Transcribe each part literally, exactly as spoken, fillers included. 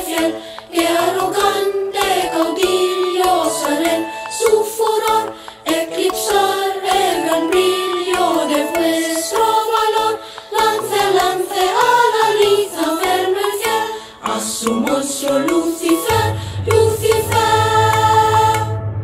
fiel, que arrogante caudillo salen, su furor eclipsar el gran brillo de vuestro valor. Lance, lance a la liza verme fiel, a su monstruo Lucifer, Lucifer.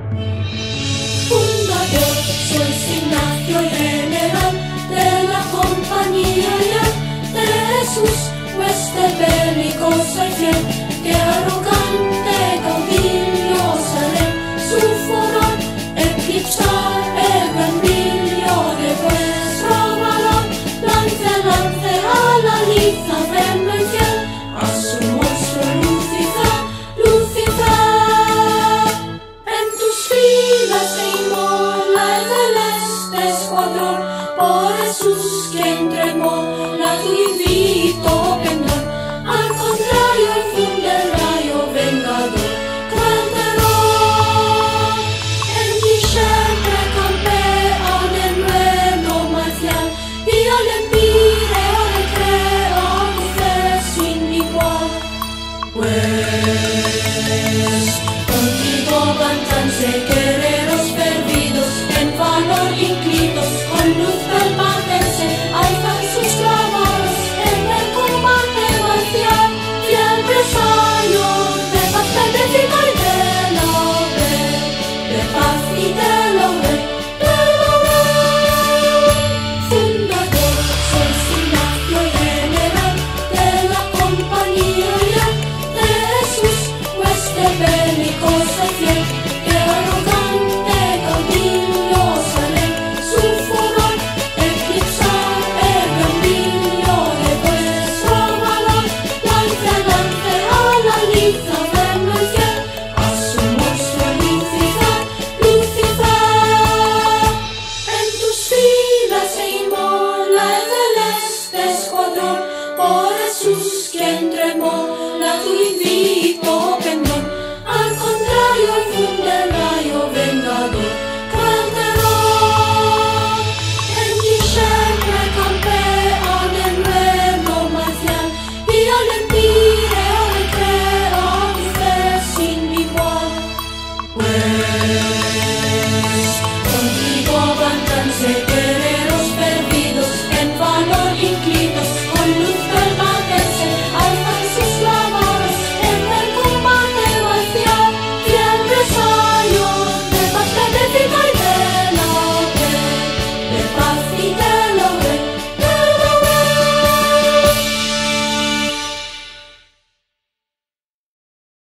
Fundador, sois Ignacio, general de la compañía ya de Jesús, hueste bélico soy fiel, que arrogante caudillo sale, su furor eclipsar el gran brillo de vuestro valor. Lance, lance a la liza verme fiel, a su monstruo Lucifer, Lucifer. En tus filas se inmola el celeste escuadrón, por Jesús que entregó la tu invito pendón. Al contrario infunde el rayo vengador, cruel terror. En ti siempre campea del nuevo marcial, y al empíreo le crea tu fe sin igual. Pues contigo avanzanse guerreros perdidos, en valor inclinos, con luz permanece, hay falsos clavados en el combate marcial. Fiel presario de paz benéfica y de laurel, de paz y de laurel, de laurel. Fundador, sois Ignacio, general de la compañía ya de Jesús, hueste bélico soy fiel, que arrogante caudillo sale, su furor eclipsar el gran brillo de vuestro valor. Lance, lance a la liza verme fiel, a su monstruo Lucifer, Lucifer. En tus filas se inmola el celeste escuadrón, por Jesús que entregó la tu